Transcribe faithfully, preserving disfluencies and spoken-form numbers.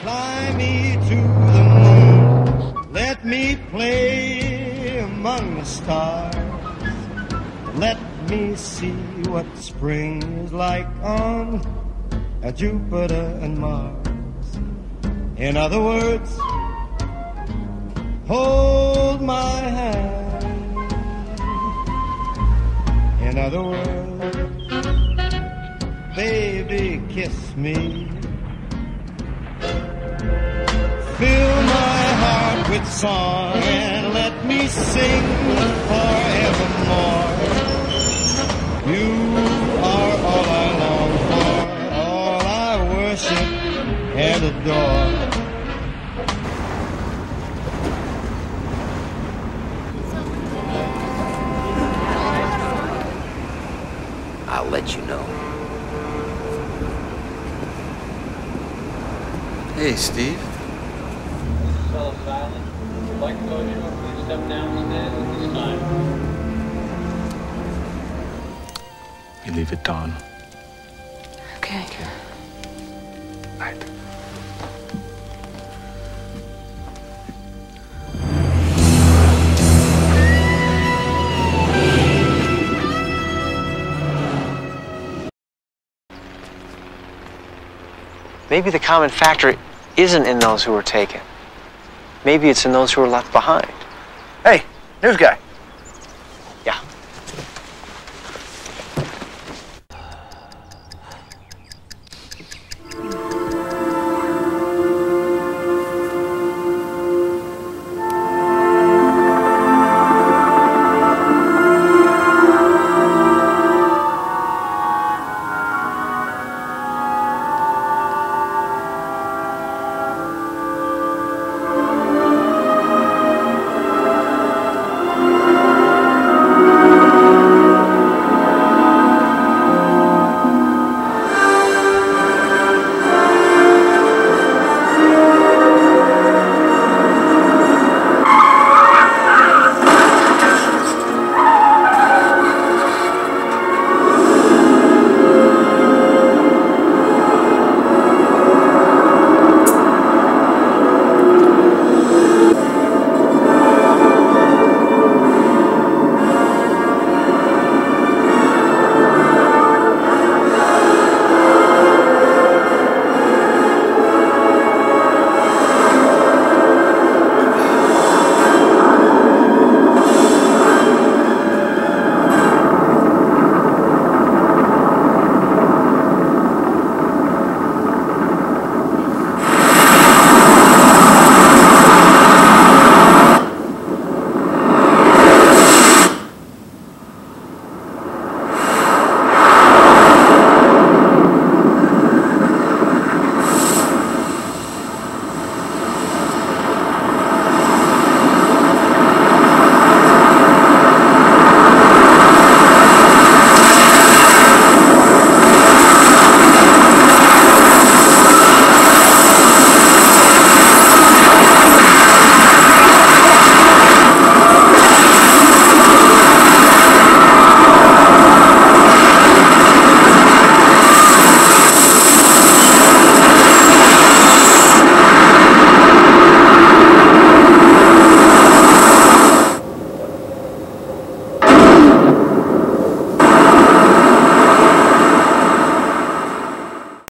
Fly me to the moon, let me play among the stars. Let me see what spring is like on Jupiter and Mars. In other words, hold my hand. In other words, baby, kiss me. Fill my heart with song and let me sing forevermore. You are all I long for, all I worship and adore. I'll let you know. Hey, Steve. Fellow Silent, if you'd like to go ashore, please step downstairs at this time. You leave at dawn. Okay. Okay. Night. Maybe the common factor isn't in those who were taken. Maybe it's in those who were left behind. Hey, news guy.